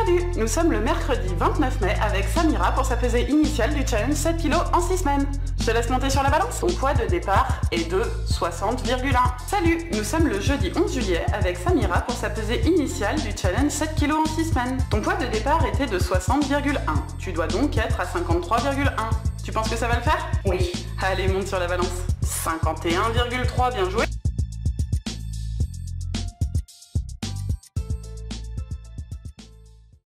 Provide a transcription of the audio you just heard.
Salut, nous sommes le mercredi 29 mai avec Samira pour sa pesée initiale du challenge 7 kg en 6 semaines. Je te laisse monter sur la balance. Ton poids de départ est de 60,1. Salut, nous sommes le jeudi 11 juillet avec Samira pour sa pesée initiale du challenge 7 kg en 6 semaines. Ton poids de départ était de 60,1. Tu dois donc être à 53,1. Tu penses que ça va le faire? Oui. Allez, monte sur la balance. 51,3, bien joué.